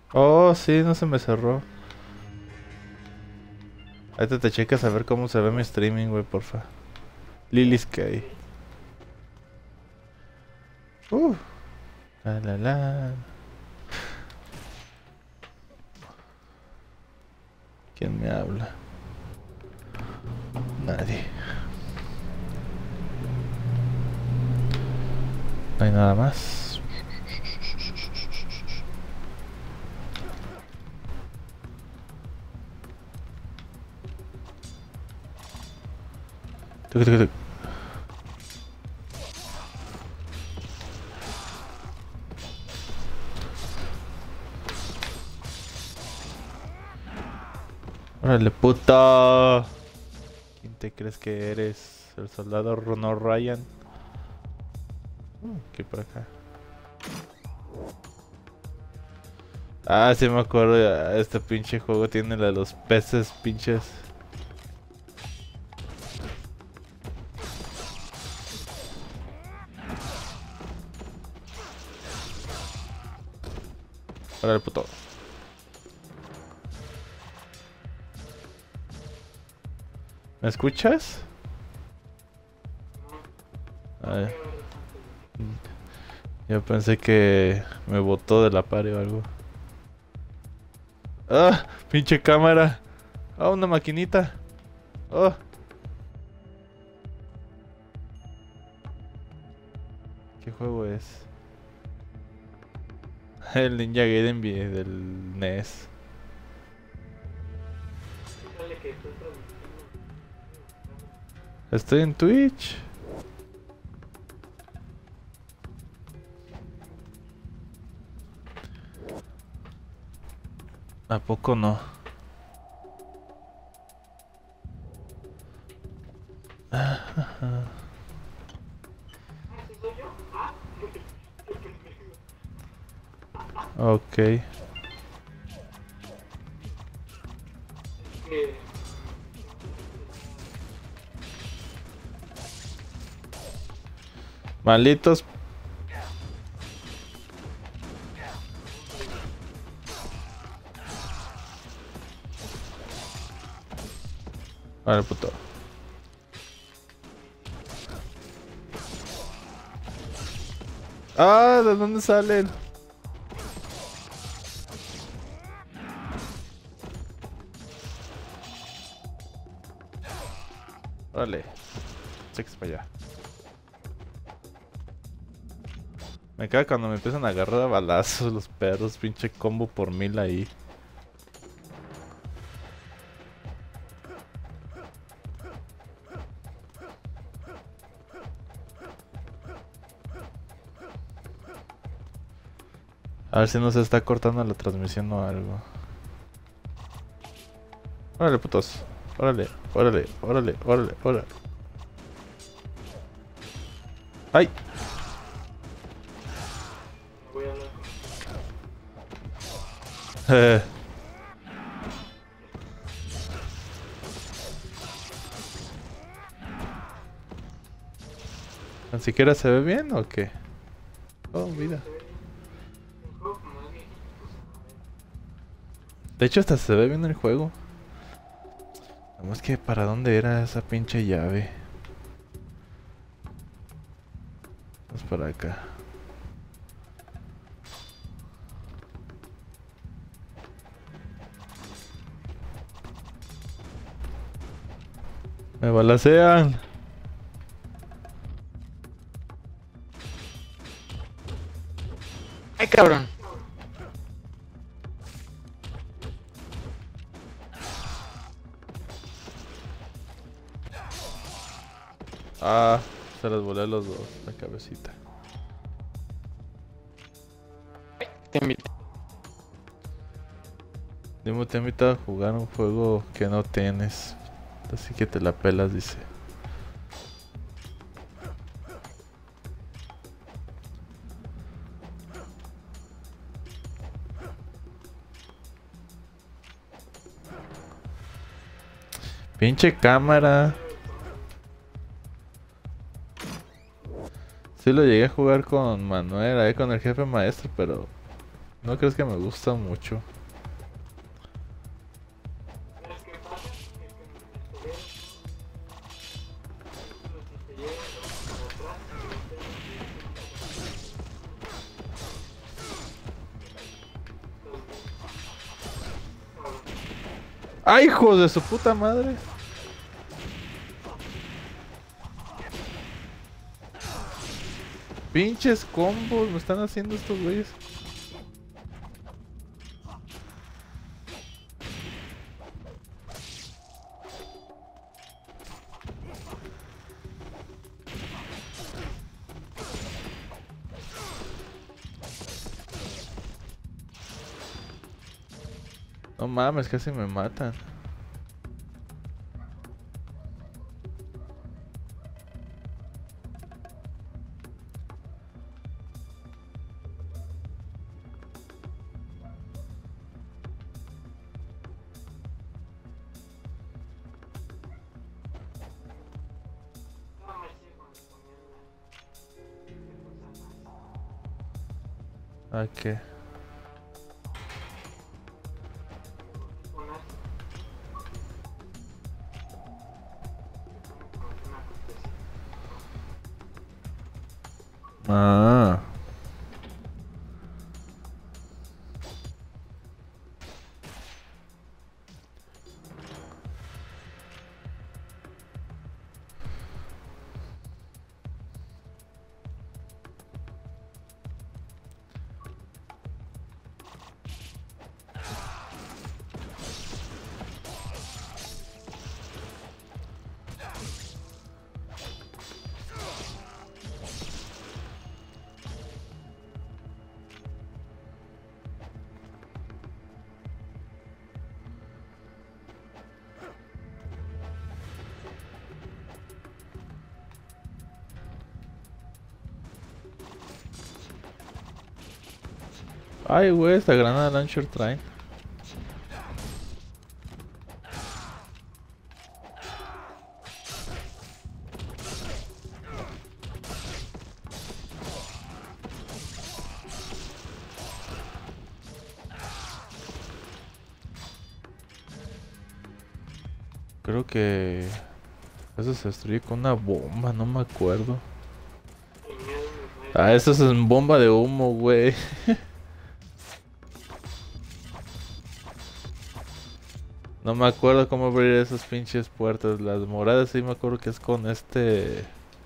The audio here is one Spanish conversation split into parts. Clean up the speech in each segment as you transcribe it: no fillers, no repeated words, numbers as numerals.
Oh, sí, no se me cerró. Ahorita te checas a ver cómo se ve mi streaming, güey, porfa. Lily's K. Uh, la la la. ¿Quién me habla? Nadie. No hay nada más. Tuc, tuc, tuc. Órale, puta. ¿Quién te crees que eres? ¿El soldado Ronald Ryan? ¿Qué por acá? Ah, sí me acuerdo. Este pinche juego tiene la de los peces pinches. Órale, puto. ¿Me escuchas? Ay, yo pensé que me botó de la pared o algo. ¡Ah! ¡Pinche cámara! ¡Ah, una maquinita! ¡Oh! ¿Qué juego es? El Ninja Gaiden del NES. Estoy en Twitch. ¿A poco no? Ok. Malitos. Vale, puto. Ah, ¿de dónde salen? Vale. Cheques para allá. Me caga cuando me empiezan a agarrar a balazos los perros, pinche combo por 1000 ahí. A ver si no se está cortando la transmisión o algo. Órale, putos. Órale, órale, órale, órale, órale. ¡Ay! ¿Ni siquiera se ve bien o qué? Oh, mira. De hecho, hasta se ve bien el juego. Vamos que para dónde era esa pinche llave. Vamos para acá. Me balacean. Ay, cabrón. Ah, se los volé a los dos, la cabecita. Te invito. Dimo te invito a jugar un juego que no tienes. Así que te la pelas, dice. Pinche cámara. Sí lo llegué a jugar con Manuel, ahí con el jefe maestro, pero No crees que me gusta mucho. ¡Ay, hijos de su puta madre! Pinches combos me están haciendo estos güeyes. No mames, casi me matan. ¿A qué? Ah. Ay, güey, esta granada launcher trae. Creo que eso se destruye con una bomba, no me acuerdo. Ah, eso es en bomba de humo, güey. No me acuerdo cómo abrir esas pinches puertas. Las moradas sí me acuerdo que es con este...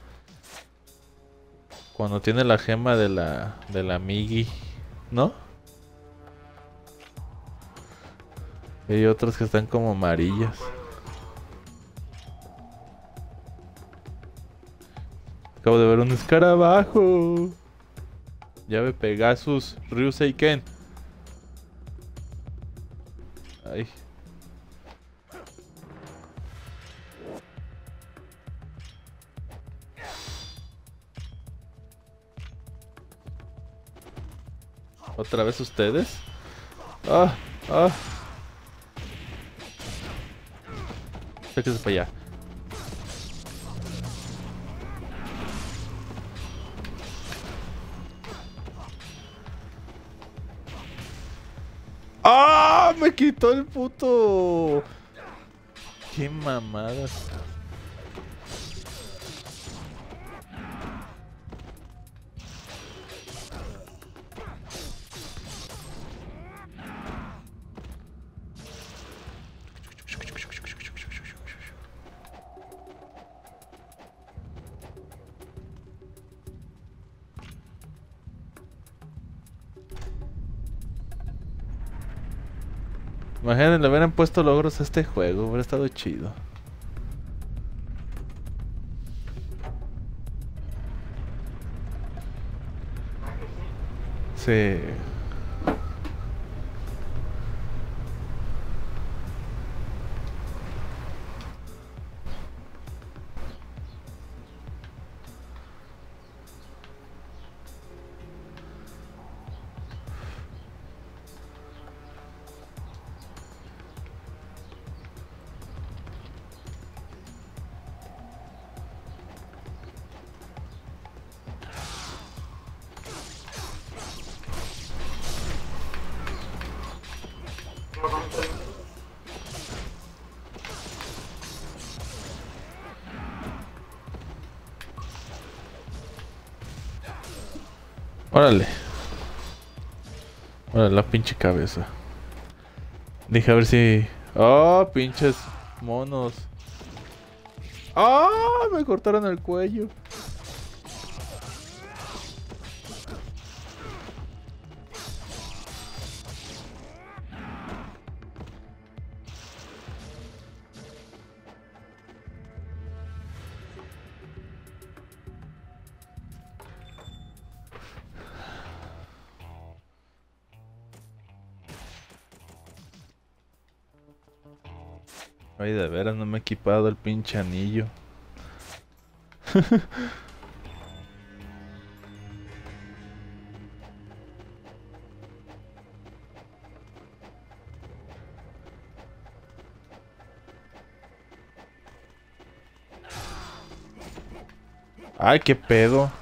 Cuando tiene la gema de la Migi, ¿no? Y hay otras que están como amarillas. Acabo de ver un escarabajo. Llave Pegasus, Ryuseiken. Ay. ¿Otra vez ustedes? Ah, ah. Sáquese para allá. ¡Ah! Me quitó el puto. ¡Qué mamadas! Imagínense, le hubieran puesto logros a este juego, hubiera estado chido. Sí. Órale. Órale, la pinche cabeza. Dije a ver si... ¡Oh, pinches monos! ¡Ah! Me cortaron el cuello. Ay, de veras no me he equipado el pinche anillo. Ay, qué pedo.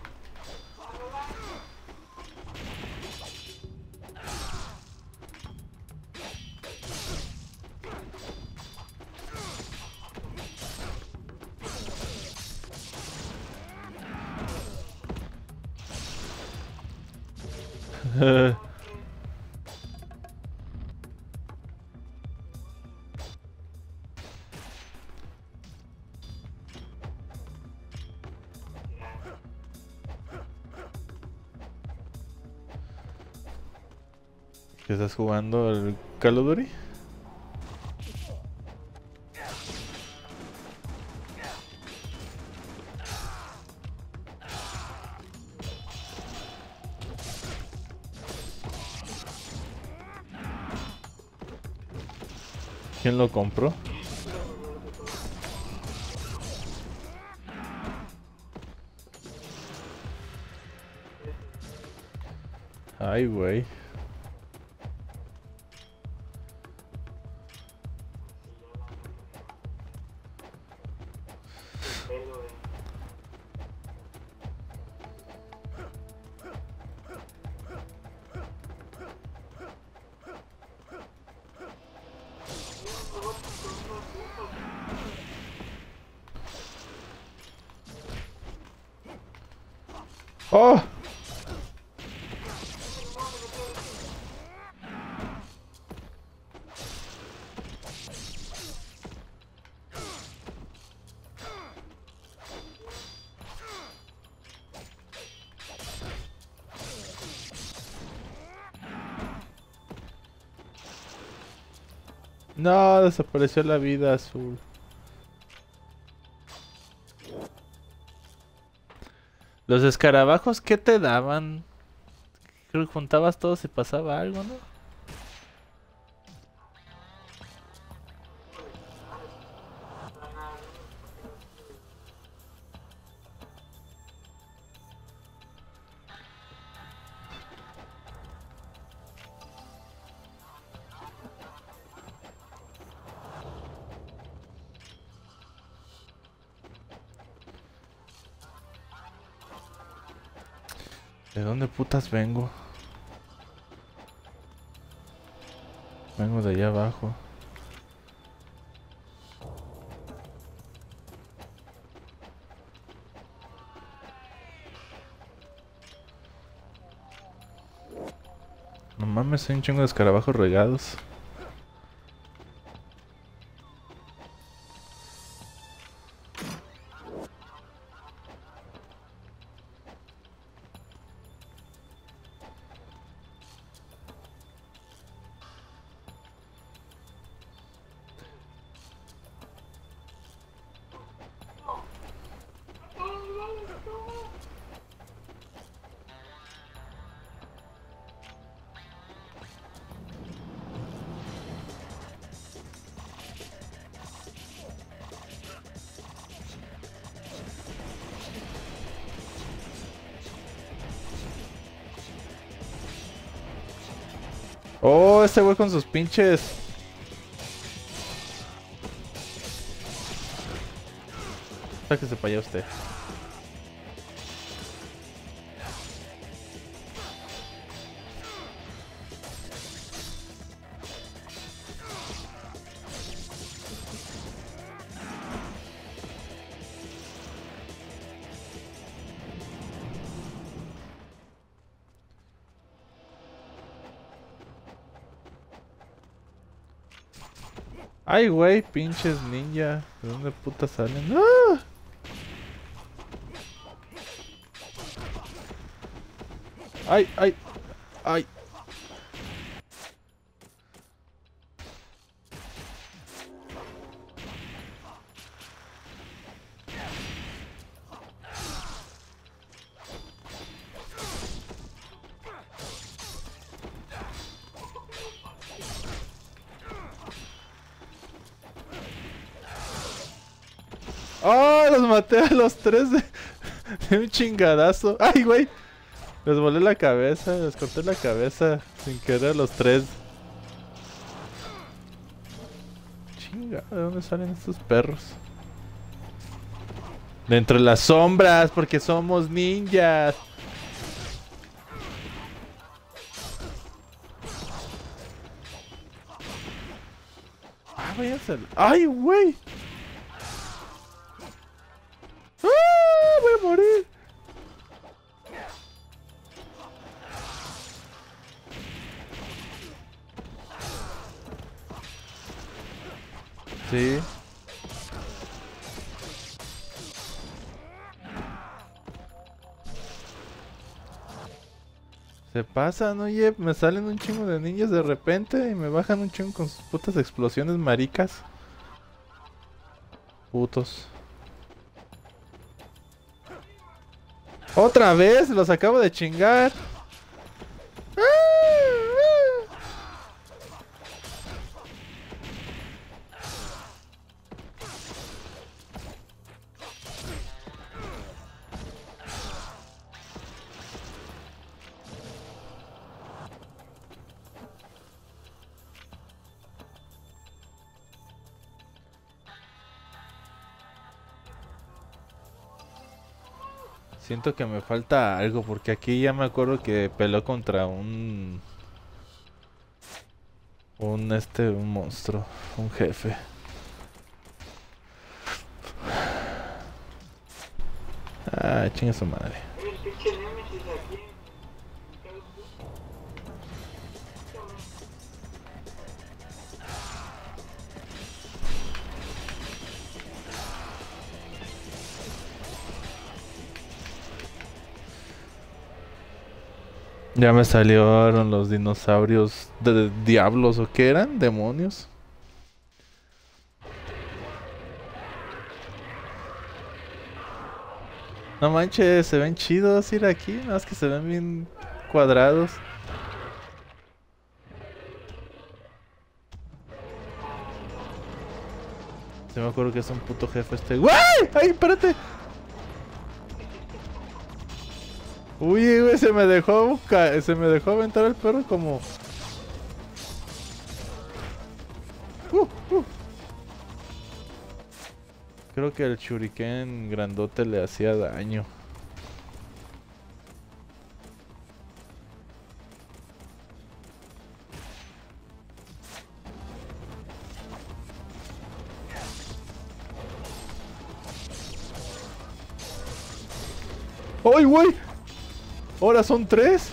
¿Qué estás jugando el Call of Duty? ¿Quién lo compró? Ay, güey. ¡Oh! No, desapareció la vida azul. Los escarabajos, ¿qué te daban? Creo que juntabas todos y pasaba algo, ¿no? ¿De dónde putas vengo? Vengo de allá abajo. No mames, hay un chingo de escarabajos regados. Oh, este güey con sus pinches. Sáquese para allá usted. Ay, güey, pinches ninja. ¿De dónde puta salen? ¡Ah! Ay, ay, ay. ¡Oh! Los maté a los tres de un chingadazo. ¡Ay, güey! Les volé la cabeza, les corté la cabeza sin querer a los tres. Chinga, ¿de dónde salen estos perros? De entre las sombras, porque somos ninjas. Ah, váyanse. ¡Ay, güey! ¡Ah! Voy a morir. Sí. Se pasan, oye, me salen un chingo de ninjas de repente y me bajan un chingo con sus putas explosiones maricas. Putos. ¡Otra vez! Los acabo de chingar. Siento que me falta algo porque aquí ya me acuerdo que peleó contra un monstruo, un jefe. Ah, chinga su madre. Ya me salieron los dinosaurios de diablos o qué eran, demonios. No manches, se ven chidos ir aquí, nada más que se ven bien cuadrados. Se me acuerdo que es un puto jefe este. ¡Guay! ¡Ay, espérate! Uy, güey, se me dejó aventar el perro como... Creo que el shuriken grandote le hacía daño. ¡Ay, güey! ¿Ahora son tres?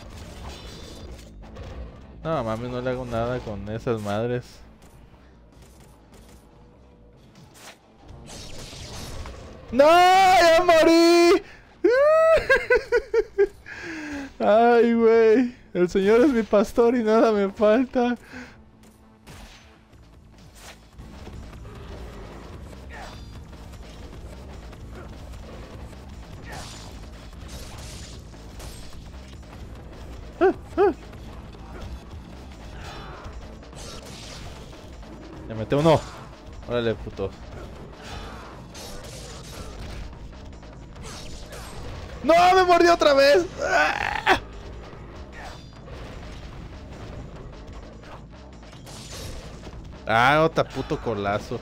No, mami, no le hago nada con esas madres. ¡No! ¡Ya morí! ¡Ay, güey! El Señor es mi pastor y nada me falta. Le mete uno. Órale, puto. ¡No! ¡Me mordió otra vez! ¡Ah! Otra puto colazo.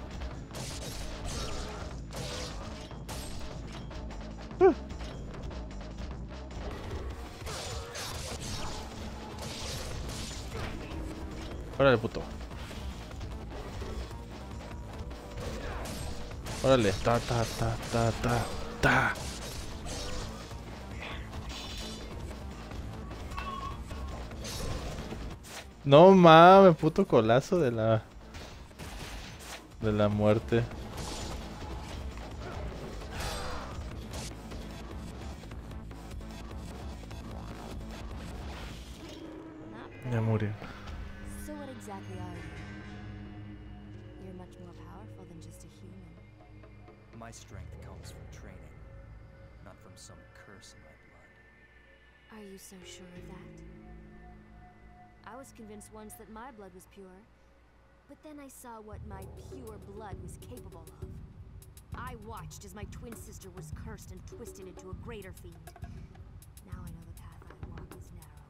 Órale, puto. Órale. Ta, ta, ta, ta, ta, ta. No mames, puto colazo de la... de la muerte. Ya murió. So what exactly are you? You're much more powerful than just a human. My strength comes from training, not from some curse in my blood. Are you so sure of that? I was convinced once that my blood was pure, but then I saw what my pure blood was capable of. I watched as my twin sister was cursed and twisted into a greater fiend. Now I know the path I walk is narrow.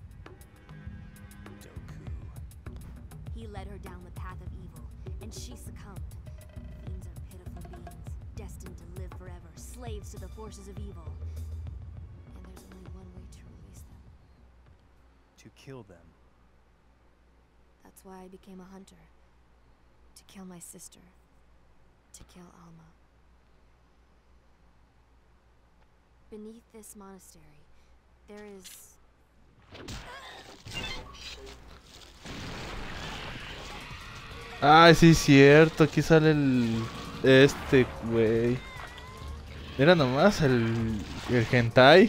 Doku. He led her down the path of evil, and she succumbed. Fiends are pitiful beings, destined to live forever, slaves to the forces of evil. And there's only one way to release them. To kill them. That's why I became a hunter. To kill my sister. To kill Alma. Beneath this monastery, there is... Ay, sí, cierto. Aquí sale el... Este, güey. Era nomás el hentai.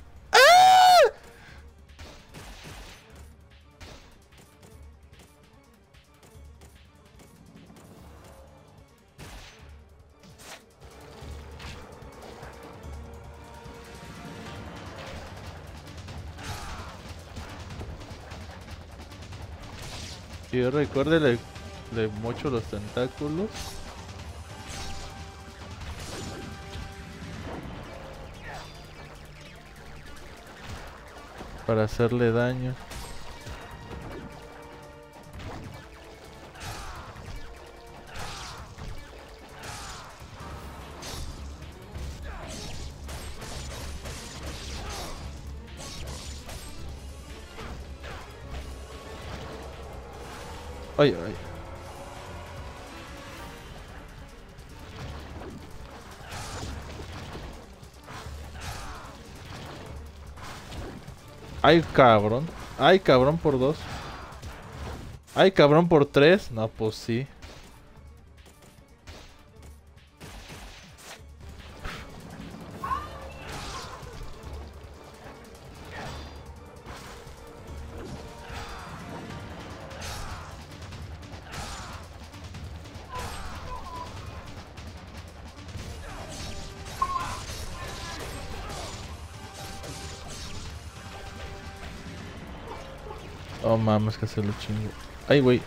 Que yo recuerde, le mocho los tentáculos. Para hacerle daño. Ay, ay. Ay, cabrón. Ay, cabrón por 2. Ay, cabrón por 3. No, pues sí. Oh, mames, que se lo chingo. Ay, güey.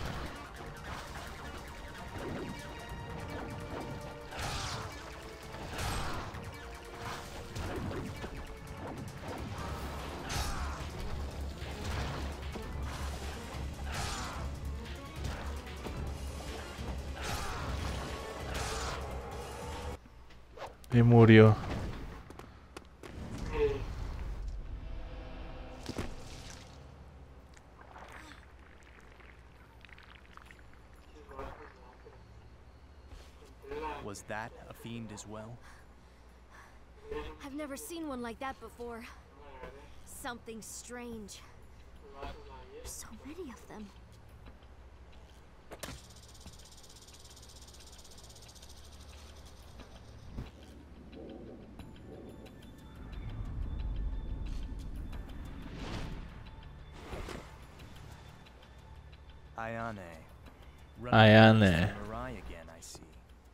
Y murió. Was that a fiend as well? I've never seen one like that before. Something strange. So many of them. Ayane. Ayane. Samurai again, I see.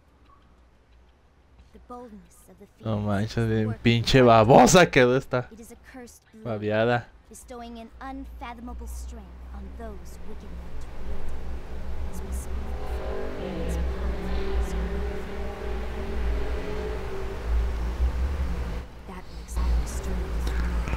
The boldness of the No fiends manches, is the bien work of pinche the Lord. babosa quedó esta It is a cursed blood, babiada. bestowing an unfathomable strength on those wicked meant to wield it. As we speak, its power is great. That makes it extremely strong.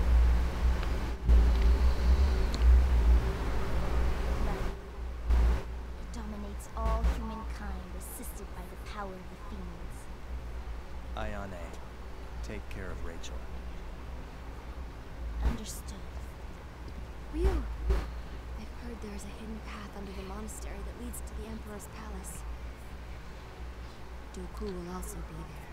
It dominates all humankind, assisted by the power of the fiends. Ayane, take care of Rachel. Understood. Ryu! I've heard there's a hidden path under the monastery that leads to the Emperor's palace. Doku will also be there.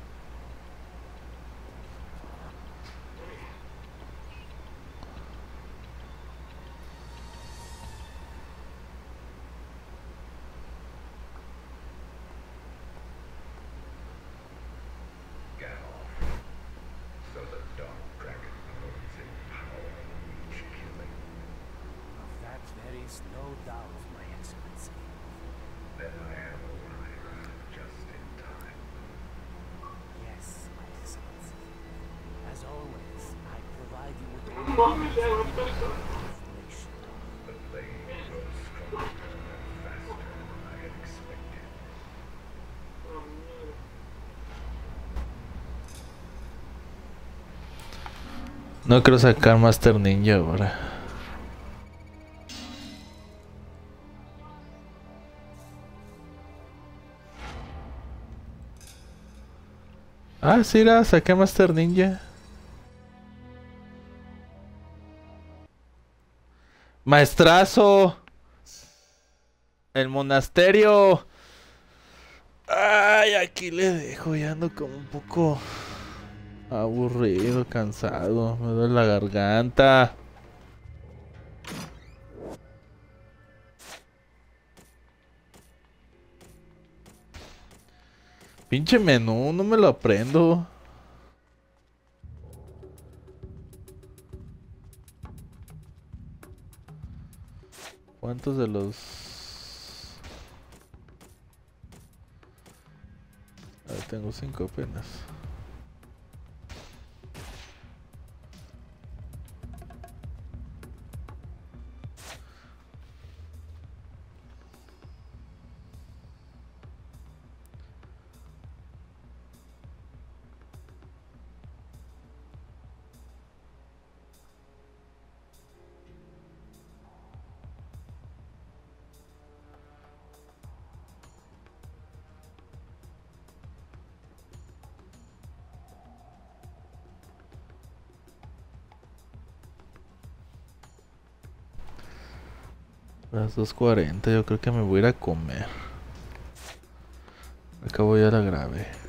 place no doubt, My Excellency. Then I have arrived just in time. Yes, My Excellency. As always, I provide you with all information. The blade grows stronger and faster than I had expected. No quiero sacar Master Ninja ahora. Ah, sí, saqué Master Ninja. Maestrazo. El monasterio. Ay, aquí le dejo. Ya ando como un poco aburrido, cansado. Me duele la garganta. Pinche menú, no me lo aprendo. ¿Cuántos de los...? Ahí tengo 5 apenas. Las 2:40, yo creo que me voy a ir a comer. Acabo ya la grabé.